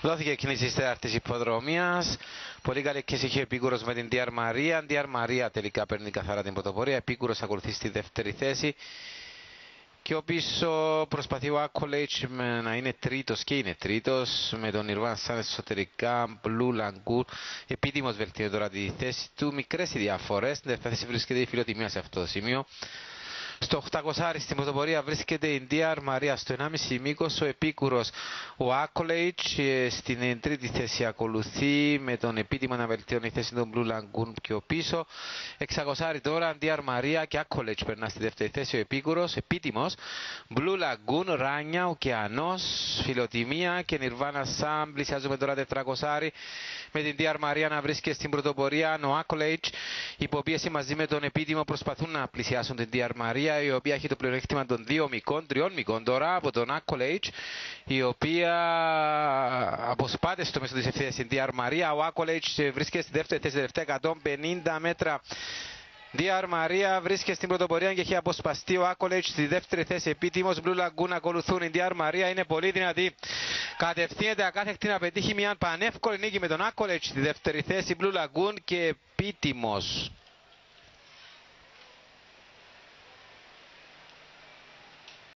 Δόθηκε κίνηση της τέταρτης υποδρομίας. Πολύ καλή κίνηση είχε ο Επίκουρος με την DR Μαρία. DR Μαρία τελικά παίρνει καθαρά την πρωτοπορία. Επίκουρος ακολουθεί στη δεύτερη θέση. Και ο πίσω προσπαθεί ο Accolade να είναι τρίτος και είναι τρίτος με τον Nirvana Sun εσωτερικά. Blue Lagoon επίτιμος βελτιώνει τώρα τη θέση του. Μικρές οι διαφορές. Στην τελευταία θέση βρίσκεται η Φιλοτιμία σε αυτό το σημείο. Στο 800 στην πρωτοπορία βρίσκεται η DR Μαρία στο 1,5 μήκος, ο Επίκουρος, ο Accolade στην τρίτη θέση ακολουθεί με τον επίτιμο να βελτιώνει η θέση των Blue Lagoon πιο πίσω. 600 τώρα, DR Μαρία και Accolade περνά στη δεύτερη θέση, ο Επίκουρος, επίτιμος. Blue Lagoon, Ράνια, Ωκεανός, Φιλοτιμία και Nirvana Sun. Πλησιάζουμε τώρα 400 με την DR Μαρία να βρίσκεται στην πρωτοπορία, ο Accolade, υποπίεση μαζί με τον επίτιμο προσπαθούν να πλησιάσουν την DR Μαρία, η οποία έχει το πλεονέκτημα των 3 μηκών τώρα από τον Accolade, η οποία αποσπάται στο μέσο της ευθείας στην DR Μαρία. Ο Accolade βρίσκεται στη δεύτερη θέση, τελευταία 150 μέτρα. DR Μαρία βρίσκεται στην πρωτοπορία και έχει αποσπαστεί ο Accolade στη δεύτερη θέση επίτιμος. Blue Lagoon ακολουθούν. Η DR Μαρία είναι πολύ δυνατή. Κατευθύνεται ακάθεκτη να πετύχει μια πανεύκολη νίκη με τον Accolade στη δεύτερη θέση. Blue Lagoon και επίτιμος.